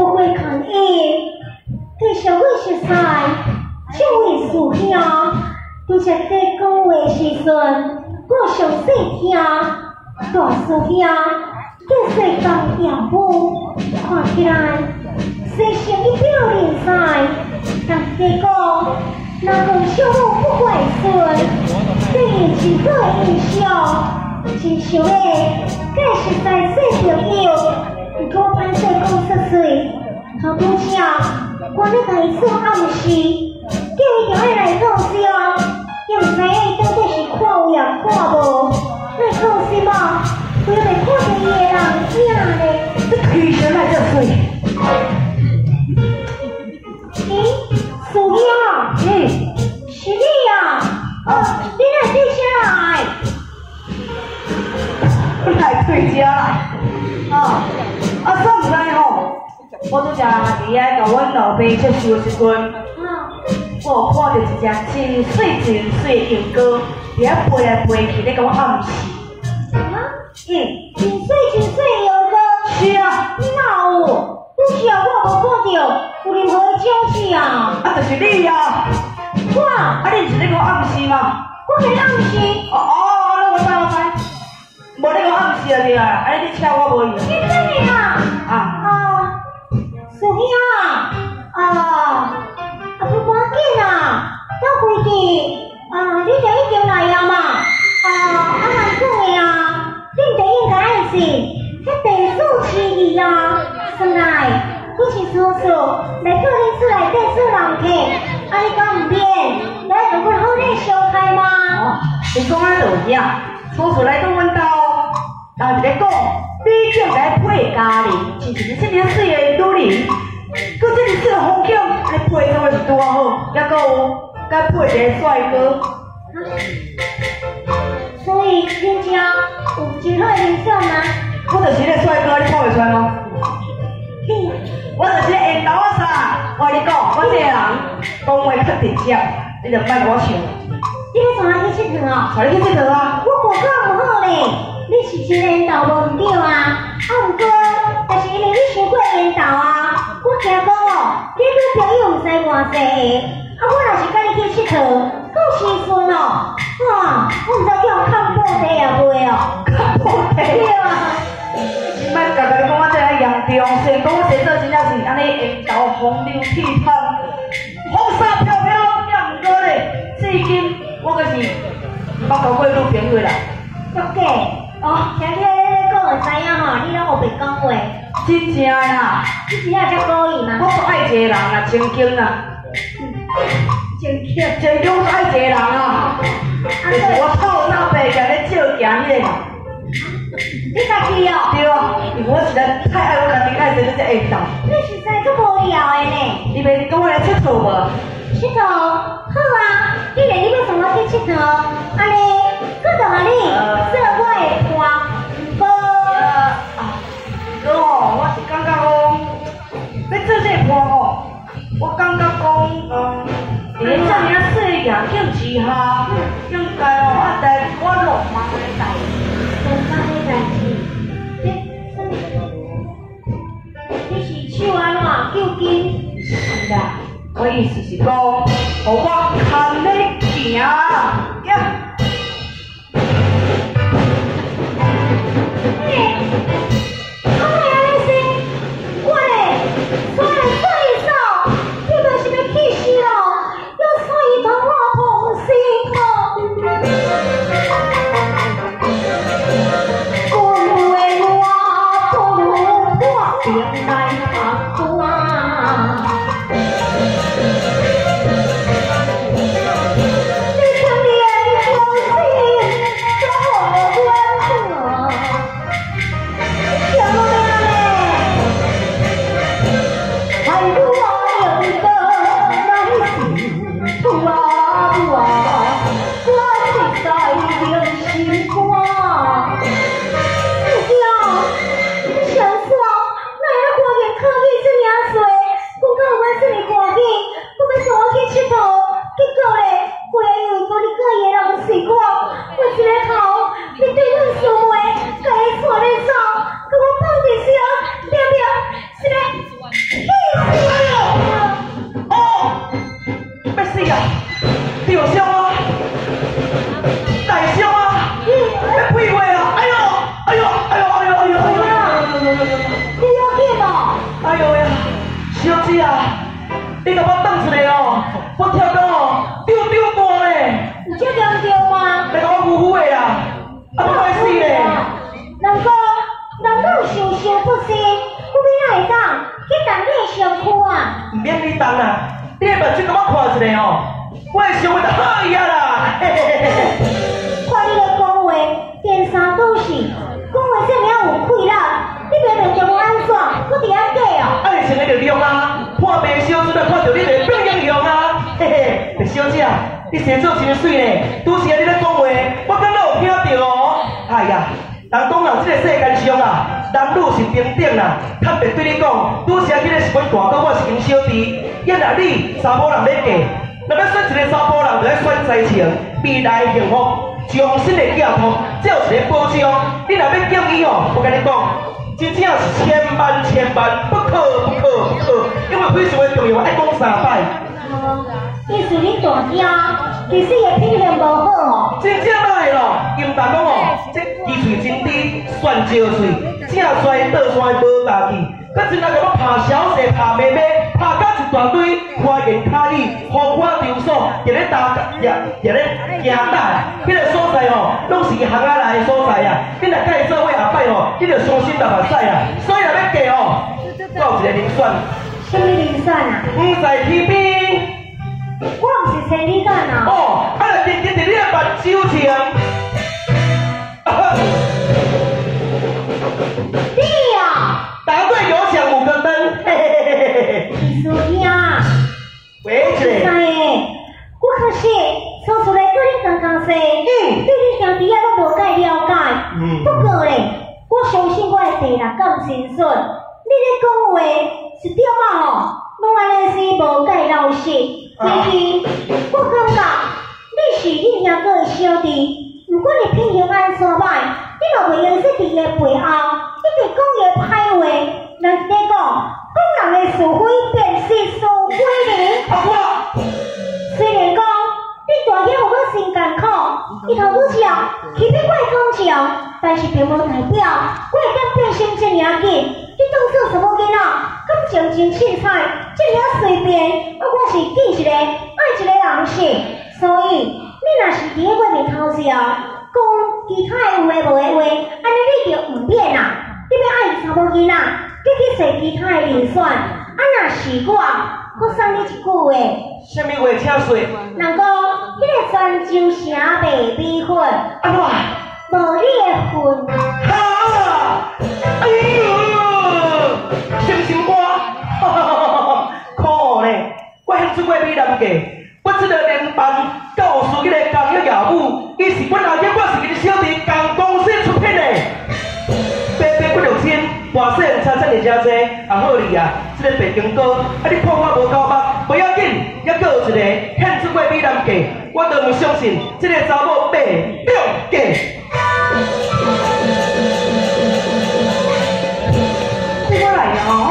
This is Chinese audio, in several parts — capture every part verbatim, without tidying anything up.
社会抗议，对社会实在，这位师兄，就是在讲话时阵，我详细听，大师兄，这世间业务，看起来，生生一表人才，但是讲，若讲小我不怪顺，对伊真好印象，真想的，假实在细朋友，不过歹势讲出水，头拄巧，我咧甲伊做暗示，叫伊着爱来告诉我，又毋知影到底是看有也看无，来告诉我，不要来看到伊的人影咧。 这提神来这水。 咦，师兄？ 嗯， 是你啊？哦，你来对啥来？ 来对家来。哦，啊，算毋知吼，我拄则伫遐甲阮老爸接受时阵，我看到一只真水真水的羊羔，伫遐飞来飞去，咧甲我暗示。 啊？ 嗯， 真水真水的羊羔。 是啊。 哪有？有时啊，我无看到有任何的消息啊。 啊，就是你啊。 我？ 啊，你毋是咧甲我暗示吗？ 我给你暗示。 哦哦，那我知我知。无咧甲我暗示就对啊，安尼你请我无用。 你真的啊？ 啊。 啊，师兄啊，啊，啊不要紧啊，等回去啊，你就已经来啊嘛。啊，啊难讲的啊，恁就应该爱是，迄地主市议啊，上来，不是叔叔来到恁厝内底做人客，啊你敢唔免来同阮好咧相开吗？ 哦，你讲啊就影，叔叔来到阮兜，然后就咧讲，毕竟来配家人，是一个这么水的女人，佮这么水的风景，来配做的是拄啊好，还佮有，佮配一个帅哥。 所以恁家有真好的人选吗？ 我就是迄个帅哥，你看袂出来吗？ 你， 我就是个缘投啊啥？我跟你讲，我这个人讲话较直接，你就莫我想。 你要带我去佚佗哦？ 带你去佚佗啊！ 我无讲唔好咧，你是真缘投无毋对啊。啊，毋过，但是因为你伤过缘投啊，我惊讲哦，你女朋友毋知偌济个，啊，我若是甲你去佚佗，够时阵哦，哇，我毋知叫我看破地也袂哦。 看破地。 对啊。 你莫家己讲我这个严重，先讲我这做真正是安尼缘投风流倜傥，风沙飘飘，也毋过咧，至今我可是毋捌交过女朋友啦。 作假哦，听你咧讲就知影吼，你拢有白讲话。 真正的啦。 你真正遮故意吗？ 我是爱一个人啦，曾经啦。 真巧。 曾经我是爱一个人啊，就是我透早白家咧照行迄个人。 你家己哦？ 对啊，因为我实在太爱我家己爱，所以才会动。 你实在足无聊的呢。 你袂跟我来佚佗无？ 佚佗好啊，既然你要送我去佚佗，安尼我就互你做我的伴。不过啊，不过哦，我是感觉讲，要做这个伴哦，我感觉讲，嗯，伫咧遮尔啊细个环境之下，应该哦爱代我浪漫的代志。 浪漫的代志，你你是手安怎究竟？ 是啦，我意思是讲，互我牵你行呀。 嘿，我来安尼说，我嘞，所以说一首，你就是要去死咯，要所以同我同心哦。原来他光，你可怜我心多温和，漂亮嘞，爱我有个来信，不啊不啊，我是在用心光，不要，你想说？考虑这么多，我讲我这么赶紧，我要送我去佚佗，结果嘞，我又讲你个嘢人是我，我一个头，你对阮伤话，甲伊带你走，甲我放一声，了了，是嘞。 呀，你甲我转出来哦，我跳到哦，丢丢大咧。 你这严重吗？ 你甲我呼呼的啦，啊，不歹死咧。 人讲人讲受伤不死，我要哪会当去动你的身躯啊？ 唔免你动啦，你的目睭甲我看一下哦，我的伤会得好伊啊啦。嘿嘿嘿嘿。 看你咧讲话，颠三倒四，讲话这么有气力，你明明就无安怎，搁伫遐假哦。 啊，你想你着用啊，破病小子来看到你就会变英雄啊，嘿嘿，小姐，你生做真水咧，拄时啊你咧讲话，我敢若有听到哦。哎呀，人讲人这个世间上啊，男女是平等啦，坦白对你讲，拄时啊你咧是本大哥，我是因小弟，因啊你查某人要嫁，若要选一个查甫人，就要选才情，未来幸福，终身的寄托，才有一个保障。你若要敬伊哦，我跟你讲。真正是千万千万不可不可不可，因为非常的重要，爱讲三摆。 哦，意思你大惊，其实也品性无好哦。 真正歹咯，因但讲哦，这鱼喙真甜，蒜椒碎，正衰倒山无家己，佮真来甲我拍小姐、拍妹妹，拍甲一大堆花言巧语，花花场所，伫咧打，也也咧行打，迄个所在哦，拢是行啊来的所在啊。你若甲伊做伙后摆哦，你着伤心流目屎啊。所以若要嫁哦，我有一个人选。 什么人选啊？ 五在天边。 我毋是生理干啊。 哦，啊，来认真伫你的目睭前。 你啊！ 答对有奖五个灯，嘿嘿嘿嘿嘿嘿。 艺术兄， 喂，一个。 知诶，我可是说出来对你刚刚说，嗯，对你兄弟啊都无解了解。嗯。不过咧，我相信我的第六感真准。你咧讲话是对嘛吼？拢安尼是无解老实。其实我感觉你是你兄哥的小弟，如果你品行安怎歹，你若袂用说伫伊的背后，一直讲伊的歹话，人伫讲讲人的是非便是是非呢。 啊我， 虽然讲你大兄互我真艰苦，伊头拄只欺骗我的感情，但是并无代表我会当变心这尔紧。你当做什么囡仔？感情真凊彩，这尔随便，啊我是见一个爱一个人是，所以你若是伫咧我面头前讲其他的有诶无诶话，安尼你就唔免啦。你要爱查某囡仔，你去找其他的人选。啊若是我，我送你一句话。 什么话请说？ 人讲，迄个泉州城卖米粉， 安怎？ 无你的份。 哈！哎呦，心心肝，哈哈哈！可呢，我向出过美男计，我这个连办告诉迄个工业业务，伊是阮阿姐，我是伊小弟共公司出品的。白白不六千，半世人差这么遮济，啊好哩啊！这个白金哥，啊你看我无够目，不要紧，还佫有一个向出过美男计，我都唔相信这个查某白两计。 我来哦。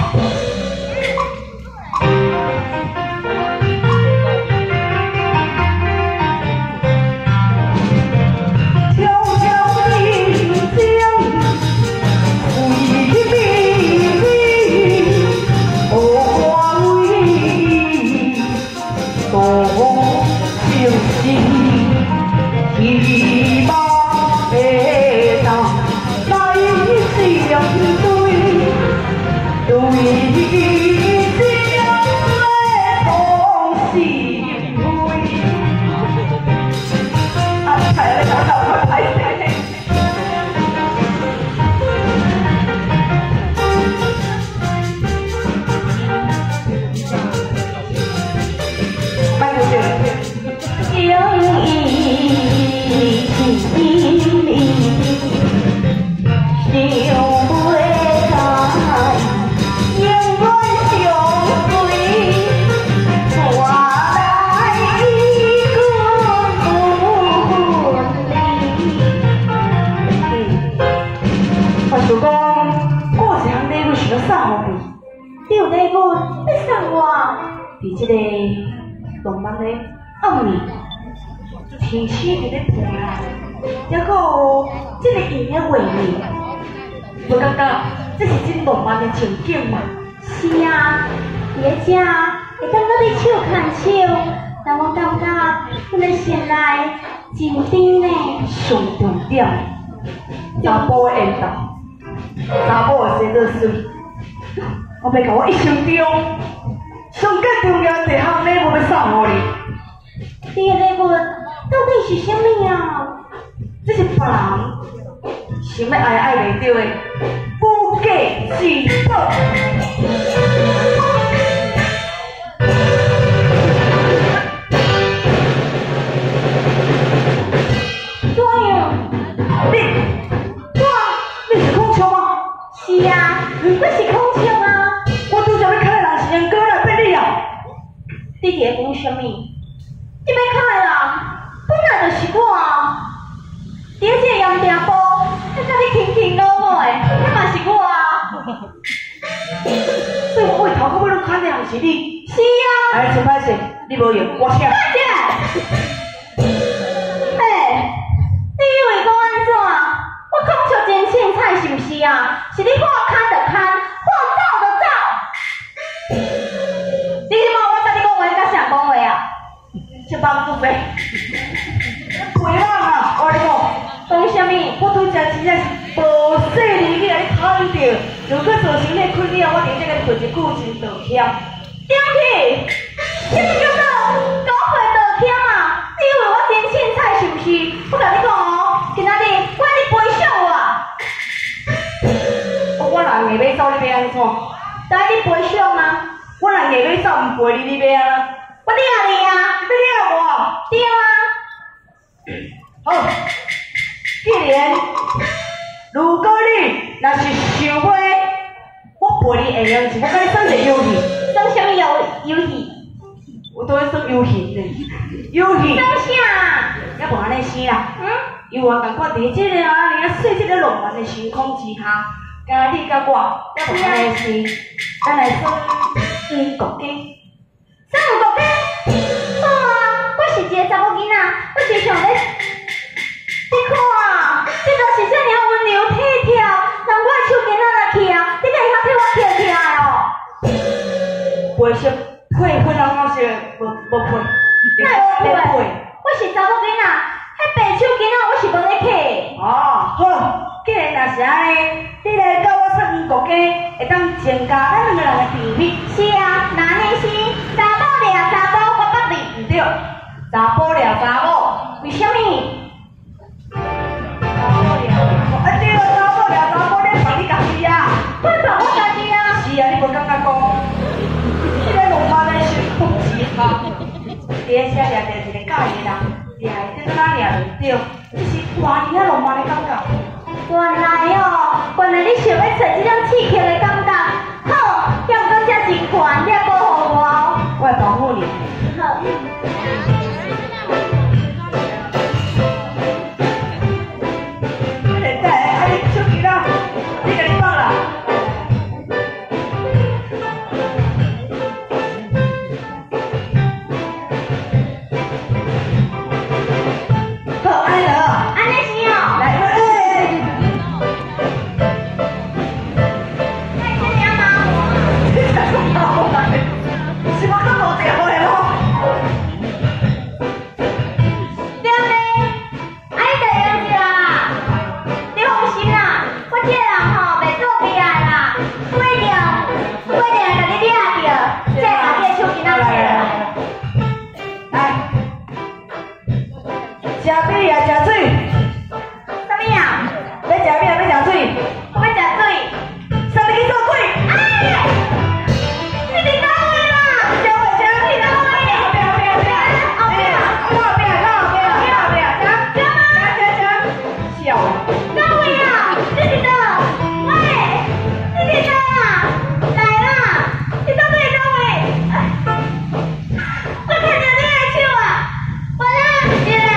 伫即个浪漫的暗暝，天气伫咧变啊，还佫即个圆的画面，无感觉这是真浪漫的情景嘛？ 是啊， 伫遮会当到你手牵手，但我感觉阮的心内真甜呢。 上重点，查甫的缘投，查某的生做水，我要甲我一生中上较重要的一项礼物要送互你。 你的礼物到底是啥物啊？ 这是别人想要爱爱袂着的不计之宝。 怎样？ 你，我，你是孔雀吗？ 是啊，我是孔雀啊。 我拄则要看的人是人哥来变你啊！ 你伫咧讲啥物？你要看的人本来就是我啊。伫咧这个盐埕埔，我甲你卿卿我我的，迄嘛是我啊。 所以我头到尾拢看的人是你。 是啊。 哎，真歹势，你无用，我请。 大姐，哎，你以为讲安怎？我孔雀真凊彩是毋是啊？是你看看就看，看走就走。你即马我甲你讲话，甲啥讲话啊？ 这帮助呗。陪人啊，我跟你讲。 讲啥物？ 我拄则真正是无细力去甲你讨论着，如果造成你困扰，我伫这个陪一句真道歉。 对不起，什么叫做狗血道歉啊？你以为我真凊彩是毋是？我甲你讲哦，今仔日我要你赔偿我。 我人硬要走，你要安怎？ 等你赔偿吗？ 我人硬要走，毋陪你，你要安怎？ 我领你啊！ 你领我？ 对啊。 好，既然如果你若是想要我陪你会用，是我甲你算一个游戏。 算什么游游戏？ 我都会算游戏呢。游戏。 算啥？ 也无安尼生啦。 嗯。 游玩共款，伫即个啊，尔细即个浪漫的时空之下，甲你甲我，也无安尼生，咱来算五国鸡。 算五国鸡？好啊，我是一个查某囡仔，我时常咧。你看啊，你就是这尔温柔体贴，人我的手巾仔来去啊，你敢会晓替我摕起来哦？ 袂识配婚人我是无无配， 哪会无配？我是查某囡仔，迄白手巾仔我是无咧摕。 哦，好，既然若是安尼，你来甲我说五国鸡，会当增加咱两个人的甜蜜。 是啊，那安尼是查某掠查某，我捌你。 毋对，查甫掠查某， 为什么？ 查某掠查某，啊对，查某掠查某，你放你家己啊。 我放我家己啊。 是啊，你无感觉讲？这个浪漫的时空之下，伫咧遮掠着一个介意的人，掠的对哪掠袂着，这是偌尔啊浪漫的感觉。 原来哦，原来你想要找这种刺激的感觉，好，要不过这真悬，你要保护我哦。 我会保护你。 好。 你现在爱你手机啦，你甲你放啦。好，安尼了。 安尼是哦。 来，哎。 那这样吗？ 你才说骂我来，是我看无电话的咯。 对不对？啊，你就用着啦。你放心啦，我这个人吼袂做弊啊啦，不一定，不一定会甲你掠着，这把这手机拿起来。 来，吃米啊，吃水。 什么呀？ 要吃米啊，要吃水。 我要食水。 啥物去做鬼？ 哎！你伫倒位啦？ 小伟，小伟， 你倒位？ 后壁，后壁，后壁， 后壁， 后壁，后壁，后壁，后壁，行， 行吗？ 行行行，笑。 倒位啊？你伫倒？喂，你伫倒啊？来啦！你倒对倒位？我看到你的手啊！我哪不是嘞？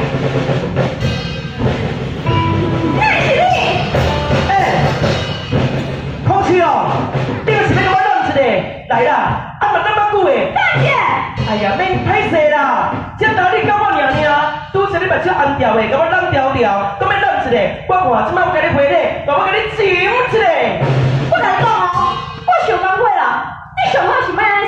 那是你！ 哎，空气哦，你就是要甲我弄一个，来啦，啊嘛等么久的？ 大姐， 哎呀，免歹势啦，这道理甲我尔尔，拄则你目睭红掉的，甲我弄调调，搁要弄一个，我看即摆我甲你赔礼，我甲你亲一个。 我甲你讲哦，我想讲过啦，你上好是要安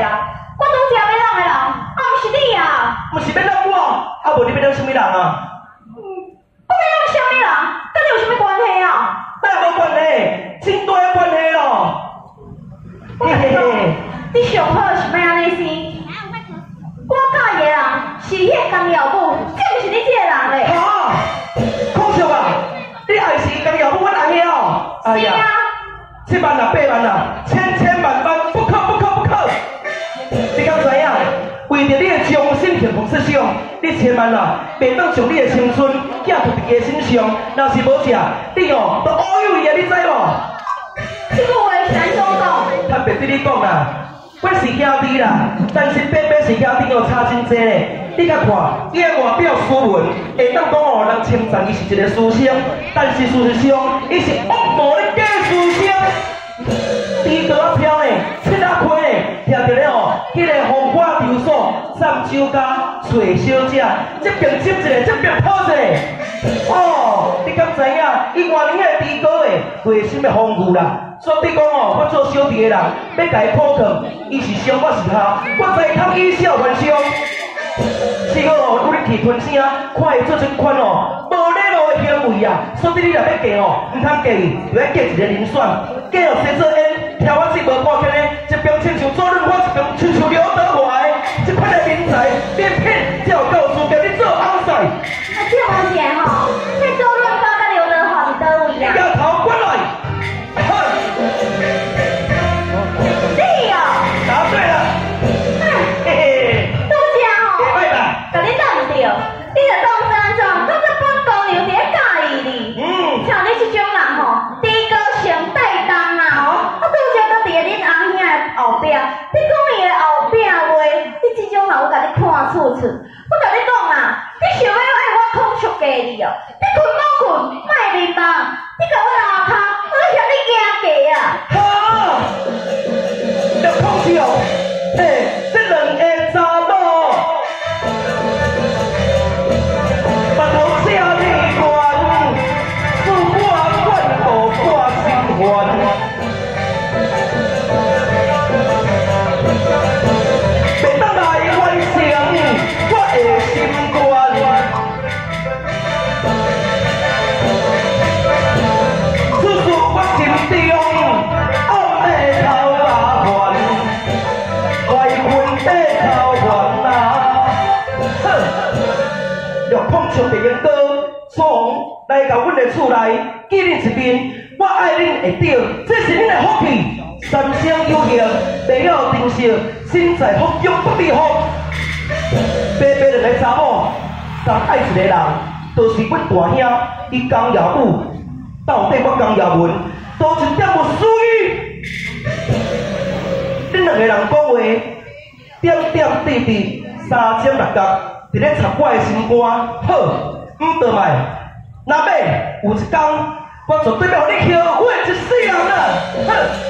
啊！我拄则要人的人，啊，毋是你啊！ 毋是要让我，啊无你要让什么人啊？ 嗯，我要让啥物人？跟你有啥物关系啊？ 当然无关系，真大的关系咯。嘿嘿嘿， 你上好是要安尼生？我教伊的人是迄江耀武，这毋是你这个人咧。 哈，可惜啊！你爱是江耀武，阮阿兄哦。哎呀，七万啊，八万啊，千千万万不可不可不可！你敢知影？为着你的终身幸福设想，你千万啊，袂当将你的青春寄托伫伊身上。若是无食，你哦都乌有伊啊，你知无？ 这句话是安怎讲？ 坦白对你讲啦，我是兄弟啦，但是偏偏是兄弟哦差真济咧。你甲看，伊的外表斯文，会当讲哦人称赞伊是一个书生，但是事实上，伊是恶魔咧假书生。低头啊飘呢，七啊开呢，听着咧哦，迄个风花流锁，三酒家找小姐，这边接一个，这边讨一个。哦，你敢知影？伊外年的低高的，内心的风雨啦。所以讲哦，我做小弟的人，要甲伊抱扛，伊是上，我是下，我在偷以笑还伤。是个哦，拄你气吞声，看伊做这款哦，无礼貌的行为啊，所以你若要嫁哦，唔通嫁伊，就要嫁一个人选，嫁哦生做烟，挑我水无半天呢，一边亲像周润发，一边亲像刘德华的，这款的人才，偏偏才有够资格你做翁婿。 啊，这问题吼，这周润发甲刘德华是倒位啊？ 摇头滚来，哼！ 你哦， 答对了，嘿嘿， 拄则吼， 会吧？ 甲你当着，你着当作安怎？当作本姑娘伫咧介意你。 嗯， 像你这种人吼，低高上带动啊吼，啊拄则搁伫咧恁阿兄的后壁，你讲伊的后壁话，你这种人我甲你看厝厝，我甲你讲啊，你想要爱我控诉家己哦，你困莫困，莫迷茫，你甲我拉骹，我要向你行价啊！ 好，要控制哦，嘿，这两个查某，目头写你悬，自我怨妒我心烦。袂当来完成我的心愿。此事我心中暗的头麻烦，怀困的头烦啊！哼，若碰触的烟哥，从来到阮的厝内，见恁一面，我爱恁会着，这是恁的福气。三生有幸，地老定寿，身在福中不知福。白白两个查某，相爱一个人，就是阮大兄，伊江耀武，到底我江耀文，多一点无属于。恁两个人讲话，点点滴滴，三尖六角，伫咧插我的心肝。好，唔得卖，若要有一天，我绝对要互你后悔一世人啊！哼。